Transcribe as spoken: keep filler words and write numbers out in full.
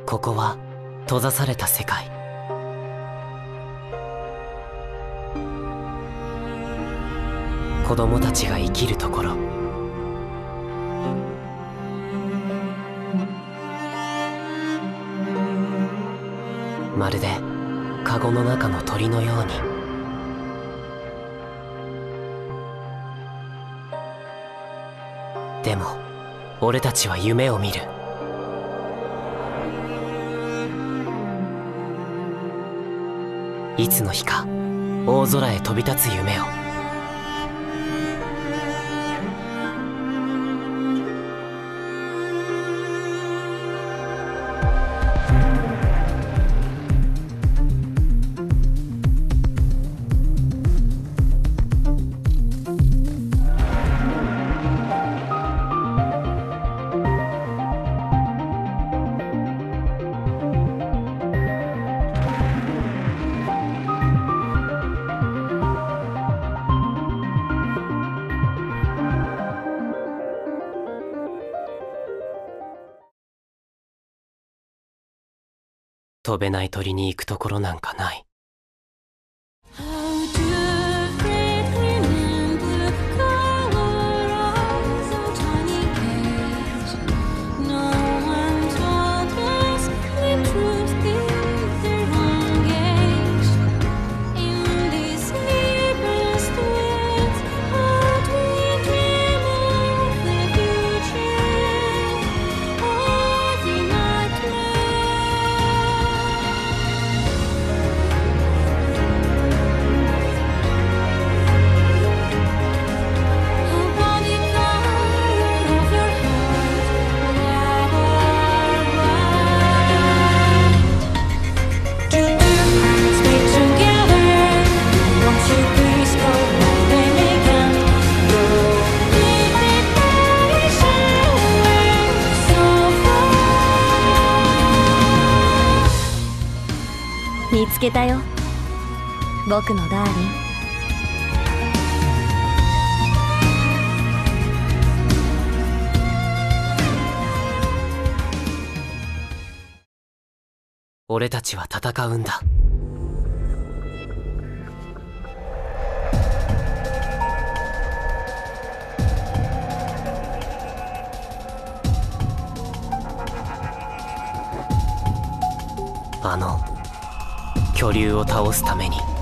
ここは閉ざされた世界。子供たちが生きるところ。まるでカゴの中の鳥のように。でも俺たちは夢を見る。いつの日か大空へ飛び立つ夢を。飛べない鳥に行くところなんかない。 見つけたよ、僕のダーリン。 俺たちは戦うんだ。あの巨竜を倒すために。